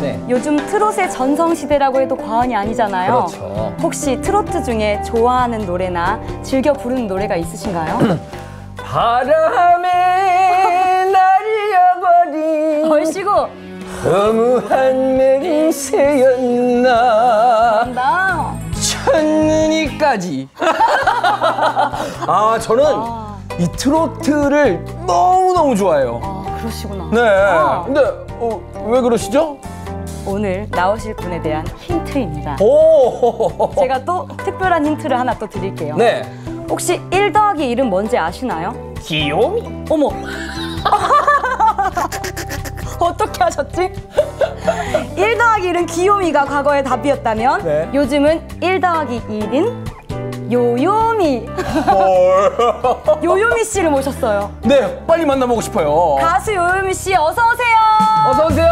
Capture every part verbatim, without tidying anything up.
네. 요즘 트롯의 전성시대라고 해도 과언이 아니잖아요. 그렇죠. 혹시 트로트 중에 좋아하는 노래나 즐겨 부르는 노래가 있으신가요? 바람에 날려버린 얼씨구 허무한 맹세였나 나 첫눈이까지. 아 저는 아. 이 트로트를 너무너무 좋아해요. 아, 그러시구나. 네. 아. 근데 어, 왜 그러시죠? 오늘 나오실 분에 대한 힌트입니다. 오. 제가 또 특별한 힌트를 하나 또 드릴게요. 네. 혹시 일 더하기 일은 뭔지 아시나요? 귀요미. 어머. 어떻게 하셨지? 일 더하기 일은 귀요미가 과거의 답이었다면 네. 요즘은 일 더하기 일인 요요미. 요요미 씨를 모셨어요. 네, 빨리 만나보고 싶어요. 가수 요요미 씨 어서 오세요. 어서 오세요.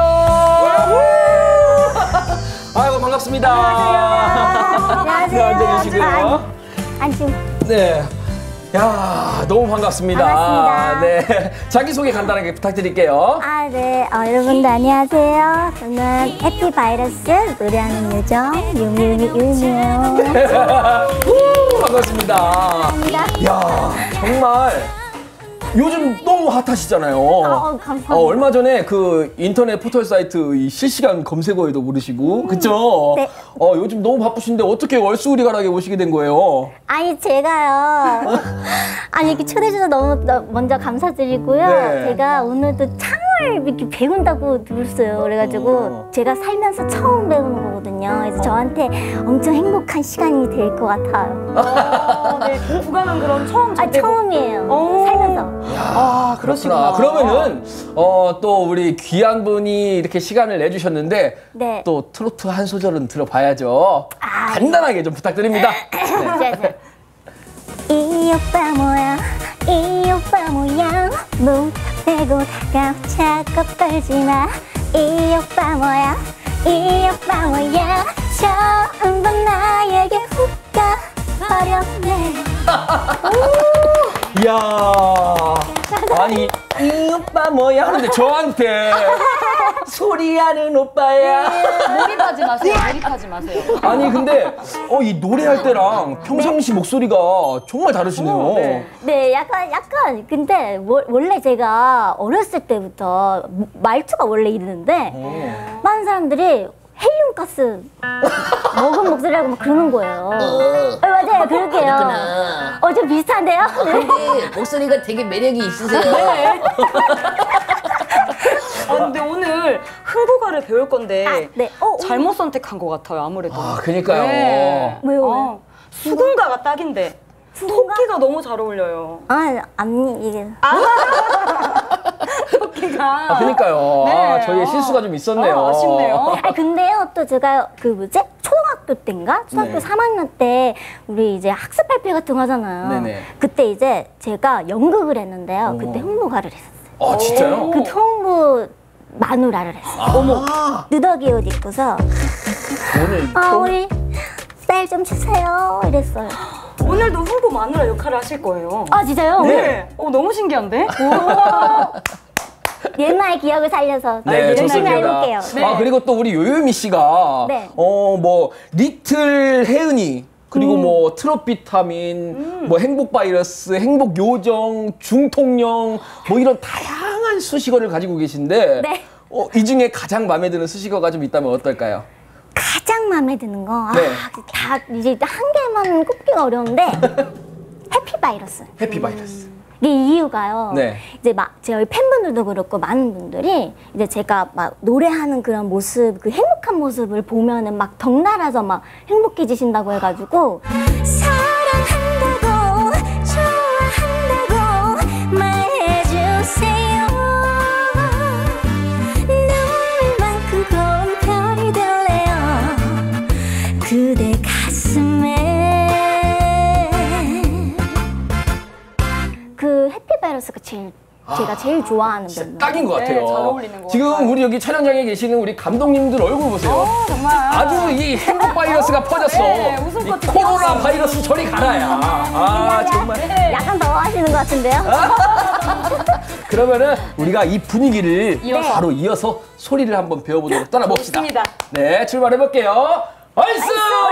아이고 반갑습니다. 안녕하세요. 네, 앉아 계시고요. 안심. 네. 야, 너무 반갑습니다. 반갑습니다. 네. 자기소개 간단하게 부탁드릴게요. 아, 네. 어, 여러분들 안녕하세요. 저는 해피바이러스 노래하는 요정 유미유미 유미예요. 우, 반갑습니다. 감사합니다. 야, 정말 요즘 너무 핫하시잖아요. 어, 감사합니다. 어, 얼마 전에 그 인터넷 포털 사이트 이 실시간 검색어에도 오르시고, 그쵸? 네. 어, 요즘 너무 바쁘신데 어떻게 월수우리가락에 오시게 된 거예요? 아니, 제가요. 아니, 이렇게 초대해주셔서 너무 너- 먼저 감사드리고요. 네. 제가 오늘도 창을 이렇게 배운다고 들었어요. 그래가지고 어. 제가 살면서 처음 배우는 거거든요. 그래서 저한테 엄청 행복한 시간이 될 것 같아요. 어, 네. 구간은 그럼 처음 아, 접대고. 처음이에요. 어. 살면서. 아, 그러시구나. 그러면은 어, 또 우리 귀한 분이 이렇게 시간을 내주셨는데 네. 또 트로트 한 소절은 들어봐야죠. 아, 간단하게 좀 부탁드립니다. 네. 자, 자. 이 오빠 뭐야 이 오빠 뭐야 무턱대고 다가오 자꾸 떨지마 이 오빠 뭐야 이 오빠 뭐야 처음 본 나에게 훅가 버렸네. 이야, 아니 이 오빠 뭐야 하는데 저한테 소리하는 오빠야. 몰입하지 마세요. 몰입하지 마세요. 아니 근데 어, 이 노래할 때랑 평상시 목소리가 정말 다르시네요. 어, 네. 네, 약간 약간 근데 워- 원래 제가 어렸을 때부터 말투가 원래 이러는데 어. 많은 사람들이 헬륨가스 먹은 목소리라고 막 그러는 거예요. 어, 맞아요, 그럴게요. 그렇구나. 어, 좀 비슷한데요? 네. 근데 목소리가 되게 매력이 있으세요. 아, 근데 오늘 흥부가를 배울 건데 아, 네. 어, 어. 잘못 선택한 것 같아요, 아무래도. 아, 그니까요. 네. 왜요, 왜요? 어, 수군가가 딱인데 수군가? 토끼가 너무 잘 어울려요. 아, 앞니 이게. 토끼가. 아, 그니까요. 네. 아, 저희의 실수가 좀 있었네요. 아, 아쉽네요. 아, 근데요, 또 제가 그 뭐지? 초등학교 때인가? 초등학교 네. 삼 학년 때 우리 이제 학습 발표 같은 거 하잖아요. 네네. 그때 이제 제가 연극을 했는데요. 어. 그때 홍보가를 했었어요. 아, 진짜요? 그 홍보 마누라를 했어요. 어머. 누더기 옷 입고서 오늘 아 좀- 우리 쌀 좀 주세요 이랬어요. 오늘도 흥부 마누라 역할을 하실 거예요. 아 진짜요? 네. 어, 너무 신기한데? 옛날 기억을 살려서 네, 열심히 좋습니다. 해볼게요. 네. 아, 그리고 또 우리 요요미 씨가 네. 어, 뭐 리틀 혜은이 그리고 뭐 트롯 비타민, 뭐 행복 바이러스, 행복 요정, 중통령 뭐 이런 다양한 수식어를 가지고 계신데 네. 어, 이 중에 가장 마음에 드는 수식어가 좀 있다면 어떨까요? 가장 마음에 드는 거, 네. 아, 다 이제 한 개만 꼽기가 어려운데 해피바이러스. 해피 바이러스. 이게 이유가요. 네. 이제 막 저희 팬분들도 그렇고 많은 분들이 이제 제가 막 노래하는 그런 모습, 그 행복한 모습을 보면은 막 덩달아서 막 행복해지신다고 해가지고 사랑한다고 좋아한다고 말해주세요. 눈물만큼 고운 별이 될래요. 그대 가슴에 그 해피바이러스가 제일 제가 제일 좋아하는 밴드. 딱인 것 네, 같아요. 잘 어울리는 것 지금 같아요. 우리 여기 촬영장에 계시는 우리 감독님들 얼굴 보세요. 어, 정말. 아주 이 행복 바이러스가 퍼졌어. 네, 웃음 이 꽃이 코로나 피었어요. 바이러스 저리 가라야. 아, 정말. 약간 더 하시는 것 같은데요? 그러면은 우리가 이 분위기를 이어서. 바로 이어서 소리를 한번 배워보도록 떠나봅시다. 좋습니다. 네, 출발해볼게요. 얼쑤!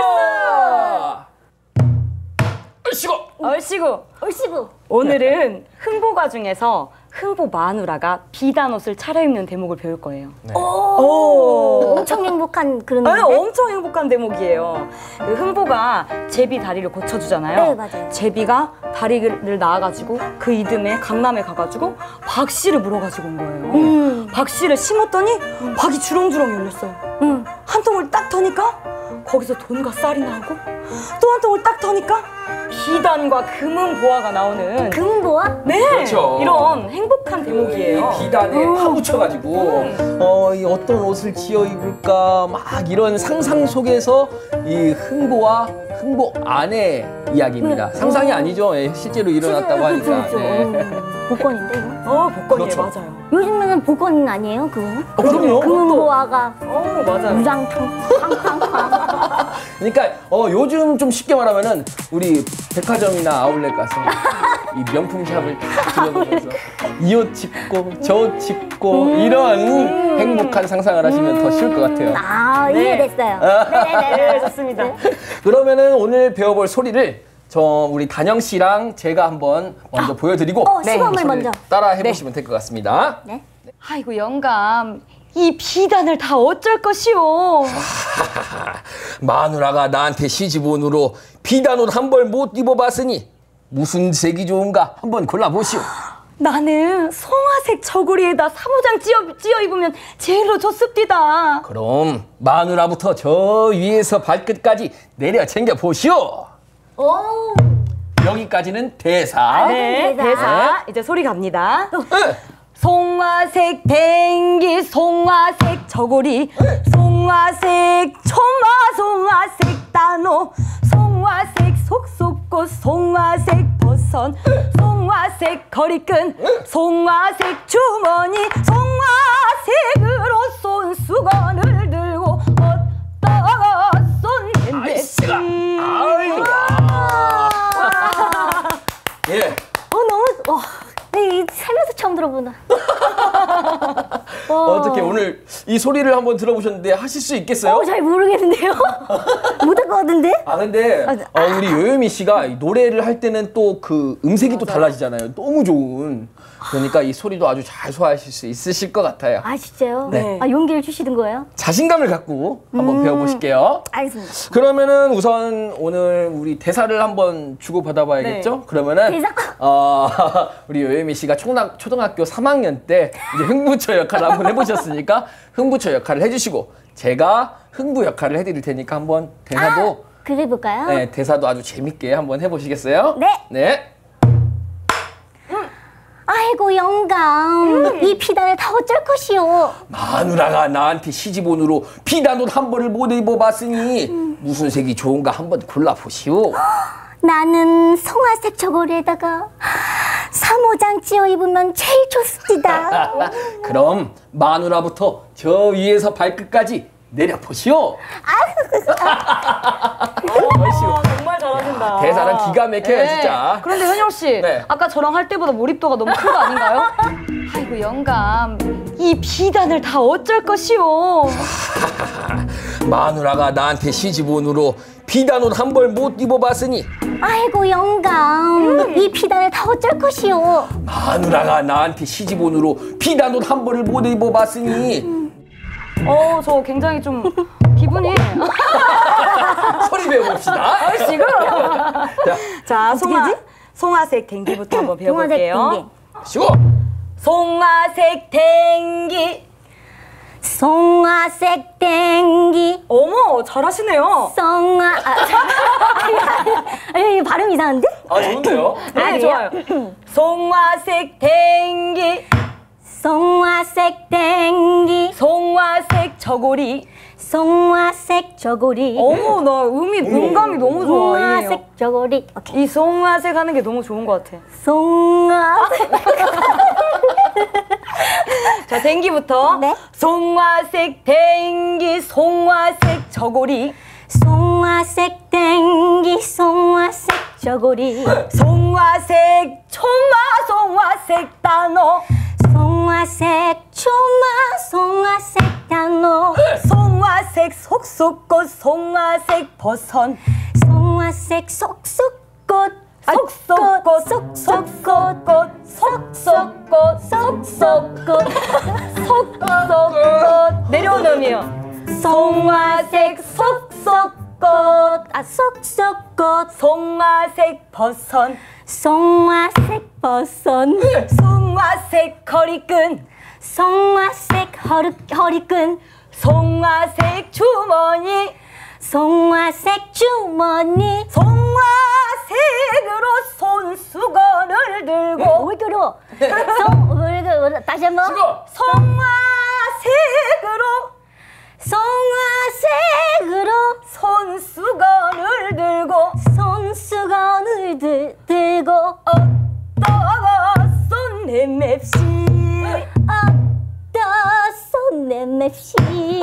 얼씨구! 얼씨구. 얼씨구. 오늘은 흥보가 중에서 흥보 마누라가 비단 옷을 차려입는 대목을 배울 거예요. 네. 오. 엄청 행복한 그런 아니, 노래? 엄청 행복한 대목이에요. 그 흥보가 제비 다리를 고쳐주잖아요. 네, 맞아요. 제비가 다리를 낳아가지고 그 이듬해 강남에 가가지고 박씨를 물어가지고 온 거예요. 음. 박씨를 심었더니 박이 주렁주렁 열렸어요. 음. 한 통을 딱 터니까 거기서 돈과 쌀이 나오고 또 한 통을 딱 터니까 비단과 금은 보화가 나오는 금보아? 네, 그렇죠. 이런 행복한 대목이에요. 비단에 파묻혀가지고 어, 이 어떤 옷을 지어 입을까 막 이런 상상 속에서 이 흥보와 흥보 아내 이야기입니다. 상상이 아니죠. 예, 실제로 일어났다고 하니까. 그렇죠. 네. 음, 복권인데 이거? 어, 복권이에요. 그렇죠. 맞아요. 요즘에는 복권 아니에요 그거는? 어, 그럼요. 금보아가 어, 맞아요. 무장통 팡팡팡. 그러니까 어, 요즘 좀 쉽게 말하면은 우리 백화점이나 아울렛 가서 이 명품 샵을 다 들여보면서 이 옷 집고 저 옷 집고 이런 행복한 상상을 하시면 더 쉬울 것 같아요. 아 네. 이해됐어요. 네, 좋습니다. 그러면은 오늘 배워볼 소리를 저 우리 단영 씨랑 제가 한번 먼저 보여드리고 어, 네, 시범을 소리를 먼저. 따라 해보시면 될 것 같습니다. 네. 아이고 영감, 이 비단을 다 어쩔 것이오. 마누라가 나한테 시집온으로 비단옷 한 벌 못 입어봤으니 무슨 색이 좋은가 한번 골라보시오. 나는 송화색 저고리에다 사모장 찌어, 찌어 입으면 제일로 좋습디다. 그럼 마누라부터 저 위에서 발끝까지 내려 챙겨 보시오. 오. 여기까지는 대사. 네, 대사. 대사. 이제 소리 갑니다. 네. 송화색 댕기, 송화색 저고리, 송화색 초마, 송화색 단호, 송화색 속속꽃, 송화색 버선, 송화색 거리끈, 송화색 주머니, 송화색으로 쏜 수건을 들고 어디다가 쏜는데. 아이씨가. 아이고. 예. 어 너무 와. 네, 이 살면서 처음 들어보나. 어떻게 오늘 이 소리를 한번 들어보셨는데 하실 수 있겠어요? 어, 잘 모르겠는데요. 못할 것 같은데. 아 근데 아, 어, 우리 요요미 씨가 노래를 할 때는 또 그 음색이 또 달라지잖아요. 너무 좋은. 그러니까 이 소리도 아주 잘 소화하실 수 있으실 것 같아요. 아 진짜요? 네. 아 용기를 주시는 거예요? 자신감을 갖고 한번 음. 배워보실게요. 알겠습니다. 그러면은 우선 오늘 우리 대사를 한번 주고 받아봐야겠죠? 네. 그러면은 대사? 어, 우리 요요미 씨가 초등학, 초등학교 삼 학년 때 이제 흥부처 역할을 한번 해보셨으니까 흥부처 역할을 해주시고 제가 흥부 역할을 해드릴 테니까 한번 대사도 아, 그래 볼까요? 네, 대사도 아주 재밌게 한번 해보시겠어요? 네. 네. 아이고 영감, 이 비단을 다 어쩔 것이오. 마누라가 나한테 시집온으로 비단옷 한 벌을 못 입어봤으니 무슨 색이 좋은가 한번 골라보시오. 나는 송화색 저고리에다가 사모장 찌어 입으면 제일 좋습니다. 그럼 마누라부터 저 위에서 발끝까지 내려보시오. 어, 정말 잘하신다. 대사는 기가 막혀요, 진짜. 그런데 현영 씨, 네. 아까 저랑 할 때보다 몰입도가 너무 큰 거 아닌가요? 아이고 영감, 이 비단을 다 어쩔 것이오. 마누라가 나한테 시집온으로 비단옷 한 벌 못 입어봤으니 아이고 영감, 이 비단을 다 어쩔 것이오. 마누라가 나한테 시집온으로 비단옷 한 벌을 못 입어봤으니 어, 저 굉장히 좀 기분이. 소리 배워봅시다. 지금. 자, 자, 송화, 하지? 송화색 댕기부터 한번 송화색 배워볼게요. 댕기. 쉬고. 송화색 댕기. 송화색 댕기. 어머, 잘하시네요. 송화. 아, 아니, 아니, 발음 이상한데? 아, 좋은데요? 네, 아, 좋아요. 송화색 댕기. 송화색 댕기. 송화색 저고리. 송화색 저고리. 어머, 나 음이, 음감이 너무 좋아. 송화색 저고리. 오케이. 이 송화색 하는 게 너무 좋은 것 같아. 송화색. 자, 댕기부터. 네. 송화색 댕기, 송화색 저고리. 송화색 댕기. 송화색 저고리. 송화색 초마, 송화색 단어. 송화색 초마 송화색 단호 송화색 속속꽃 송화색 버선 송화색 속속꽃 속속꽃 속속꽃 속속꽃 속속꽃 속속꽃 내려오는 음이요. 송화색 속속꽃 아 속속꽃 송화색 버선 송화색 버선 송화색 허리끈 송화색 허리, 허리끈 송화색 주머니 송화색 주머니 송화색으로 손수건을 들고 왜 그러? 송, 왜 그러? 다시 한번 송화색으로 송화색으로 손수건을 들고 손수건을 들, 들고 어떠сон 내 맵시 어떠son 내 맵시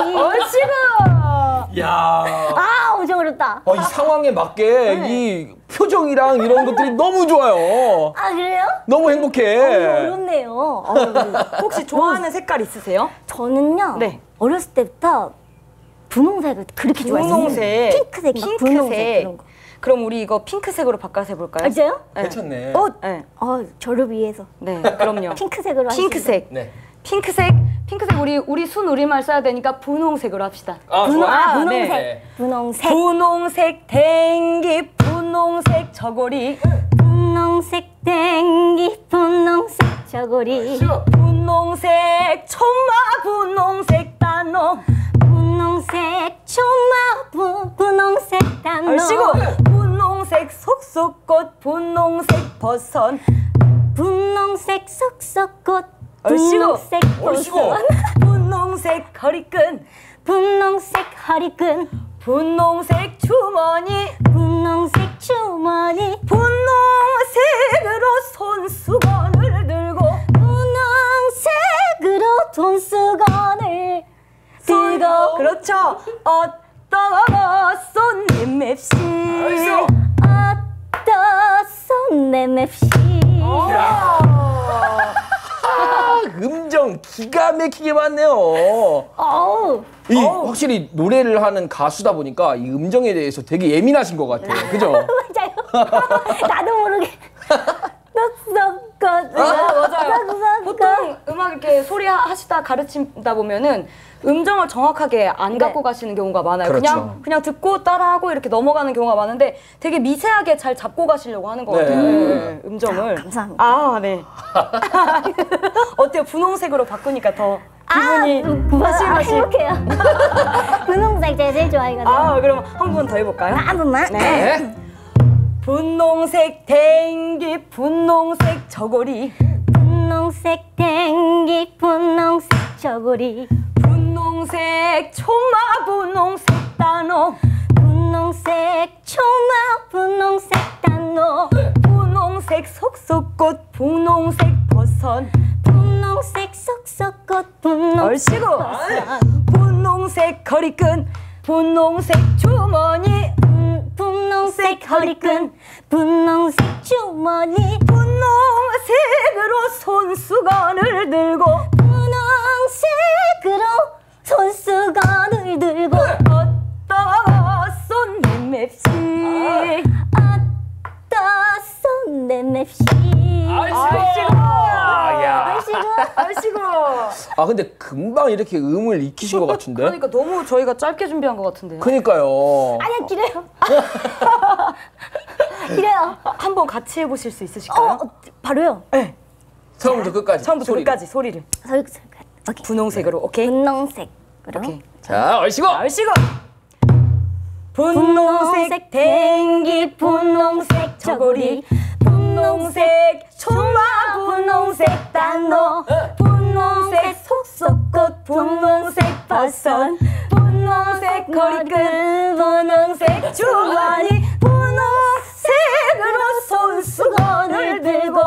얼씨구 야. 아 엄청 어렵다. 어, 이 상황에 맞게 네. 이 표정이랑 이런 것들이 너무 좋아요. 아 그래요? 너무 행복해. 어렵네요. 어, 혹시 좋아하는 색깔 있으세요? 저는요. 네. 어렸을 때부터 분홍색을 그렇게 좋아했어요. 분홍색 핑크색, 막 분홍색 핑크색 그런 거. 그럼 우리 이거 핑크색으로 바꿔서 해볼까요? 아, 진짜요? 네. 괜찮네. 어, 네. 어, 저를 위해서 네, 그럼요. 핑크색으로 하시죠. 핑크색. 네. 핑크색, 핑크색 우리 우리 순 우리말 써야 되니까 분홍색으로 합시다. 아, 분홍, 좋아. 아, 네. 분홍색, 네. 분홍색, 분홍색 댕기, 분홍색 저고리, 분홍색 땡기, 분홍색 저고리, 분홍색 초마, 분홍색 단호, 분홍색 초마, 분, 분홍색 단호, 얼씨구, 분홍색 속속꽃, 분홍색 버선, 분홍색 속속꽃, 얼씨구, 분홍색 얼씨구. 버선, 분홍색 허리끈, 분홍색 허리끈, 분홍색 주머니, 분홍색 주머니, 분홍색으로 손수건을 들고 분홍색으로 돈수건을 들고 그렇죠. 어떠son 내 맵시 어떠son 내 맵시 아, 음정 기가 막히게 맞네요. 어우 이 확실히 노래를 하는 가수다 보니까 이 음정에 대해서 되게 예민하신 것 같아요. 그죠? 맞아요. 나도 모르게 똑똑똑 맞아요. 보통 음악 이렇게 소리 하- 하시다 가르친다 보면은 음정을 정확하게 안 네. 갖고 가시는 경우가 많아요. 그렇죠. 그냥 그냥 듣고 따라하고 이렇게 넘어가는 경우가 많은데 되게 미세하게 잘 잡고 가시려고 하는 것 네. 같아요. 네, 음정을. 감사합니다. 아, 네. 어때요? 분홍색으로 바꾸니까 더 기분이 아, 행복해요. 분홍색 제가 제일 좋아하거든요. 아, 그럼 한 번 더 해볼까요? 한 번만. 네. 분홍색 댕기, 분홍색 저고리, 분홍색 땡기, 분홍색 저고리, 분홍색 초마, 분홍색 단호, 분홍색 초마, 분홍색 단호, 분홍색 속속꽃, 분홍색 버선, 분홍색 속속꽃, 분홍색 얼씨구, 버선, 분홍색 허리끈, 분홍색 주머니, 분- 분홍색 허리끈, 분홍색 주머니, 분홍색으로 손수건을 들고 분홍색으로 손수건을 들고 어떠son 내 맵시 어떠son 내 맵시 얼씨구, 야. 얼씨구 얼씨구. 아 근데 금방 이렇게 음을 익히신 것 같은데? 그러니까 너무 저희가 짧게 준비한 것 같은데요. 그러니까요. 아니야 길어요. 길어요. 한번 같이 해보실 수 어, 있으실까요? 어 바로요. 네. 처음부터 끝까지. 처음부터 소리를. 끝까지 소리를. 설- 설- 오케이. 분홍색으로. 오케이. 분홍색으로. 오케이. 자, 얼씨구. 얼씨구. 분홍색 댕기, 분홍색 저고리, 분홍색 초마, 분홍색 단호, 분홍색 속속꽃, 분홍색 버선, 분홍색 허리끈, 분홍색 주머니, 분홍색으로 손수건을 들고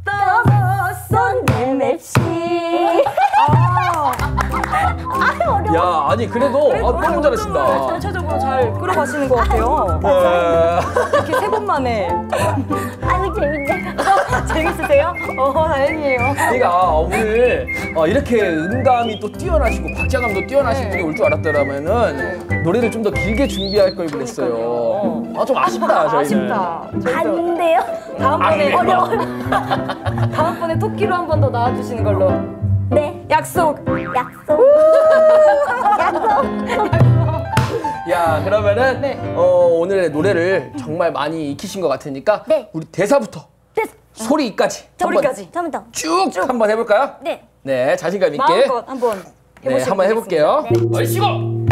어떠son 내 맵시. 아, 아 어려워. 야, 아니 그래도 아, 너무 잘하신다. 전체적으로 잘 끌어가시는 것 같아요. 네. 이렇게 세 번 만에. 아이고 재밌네. 재밌으세요? 어, 다행이에요. 그러니까 오늘 어, 이렇게 음감이 또 뛰어나시고 박자감도 뛰어나신 네. 분이 올 줄 알았더라면은 노래를 좀 더 길게 준비할 걸 그랬어요. 아, 좀 아쉽다 저희는. 아쉽다. 안 돼요. 다음번에 안 돼요. 다음번에 토끼로 한 번 더 나와주시는 걸로. 네. 약속. 약속. 약속. 야, 그러면은 네. 어, 오늘의 노래를 정말 많이 익히신 것 같으니까 네. 우리 대사부터 네. 소리까지 소리까지. 한 번 더. 쭉, 한번 해볼까요? 네. 네, 자신감 있게. 마음껏 한번 네, 해보시고. 한번 해볼게요. 얼씨구!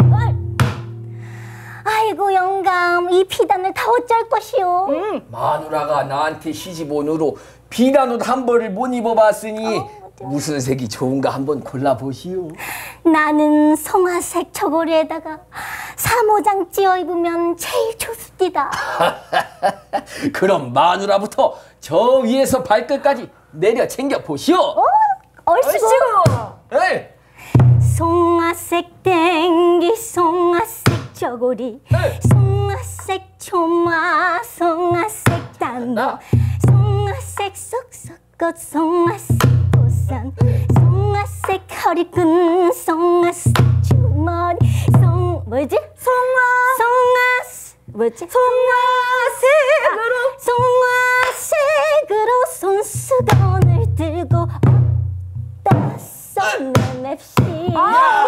아이고 영감, 이 비단을 다 어쩔 것이오. 마누라가 나한테 시집 온 후로 비단 옷 한 벌을 못 입어봤으니 어, 무슨 색이 좋은가 한번 골라보시오. 나는 송화색 저고리에다가 사모장 찌어 입으면 제일 좋습니다. 그럼 마누라부터 저 위에서 발끝까지 내려 챙겨 보시오. 얼씨구. 에이, 송화색 땡기 송화색 저고리 에이. 송화색 초마 송화색 단어 송화색 쏙쏙꽃 송화색 꽃선 송화색 허리끈 송화색 주머니 송 뭐지? 송화 송화 뭐지? 송화색으로 송화색으로 손수건을 들고 어디다 쏘내맵시 아,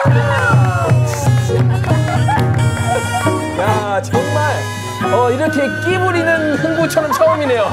야, 정말 어, 이렇게 끼 부리는 흥부처는 처음이네요.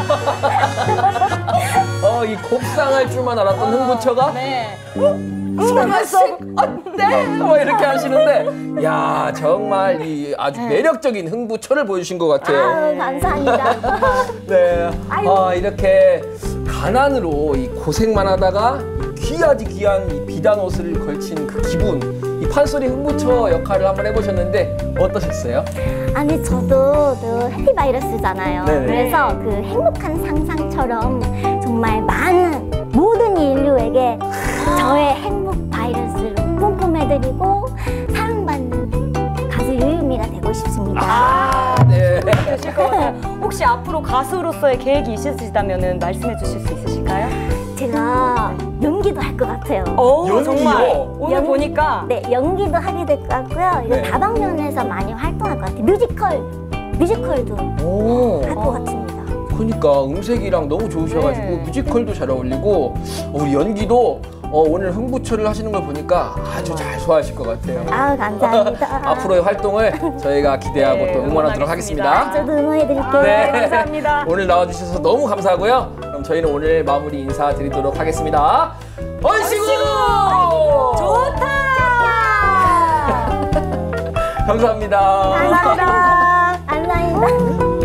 어, 이 곱상할 줄만 알았던 흥부처가 네. 송화색 어때? 뭐 이렇게 하시는데, 야, 정말 이 아주 매력적인 흥부처를 보여주신 것 같아요. 아유 감사합니다. 네, 아, 이렇게 가난으로 이 고생만 하다가 귀하디 귀한 이 비단 옷을 걸친 그 기분, 이 판소리 흥부처 역할을 한번 해보셨는데 어떠셨어요? 아니 저도 그 해피바이러스잖아요. 네네. 그래서 그 행복한 상상처럼 정말 많은 모든 인류에게 저의 행복 바이러스를 뿜뿜해드리고 사랑받는 가수 유유미가 되고 싶습니다. 아, 네. 되실 것 같아요. 혹시 앞으로 가수로서의 계획이 있으시다면 말씀해 주실 수 있으실까요? 제가 연기도 할 것 같아요. 오, 연기요? 정말 오늘 연- 보니까 네, 연기도 하게 될 것 같고요. 이거 네. 다방면에서 많이 활동할 것 같아요. 뮤지컬, 뮤지컬도 오, 할 것 같습니다. 그러니까 음색이랑 너무 좋으셔가지고 네. 뮤지컬도 잘 어울리고 어, 우리 연기도 어, 오늘 흥부처를 하시는 걸 보니까 아주 잘 소화하실 것 같아요. 아우 감사합니다. 앞으로의 활동을 저희가 기대하고 네, 또 응원하도록 응원하겠습니다. 하겠습니다. 저도 응원해드릴게요. 네. 감사합니다. 오늘 나와주셔서 너무 감사하고요. 그럼 저희는 오늘 마무리 인사드리도록 하겠습니다. 얼씨구! 좋다! 감사합니다. 감사합니다. 감사합니다.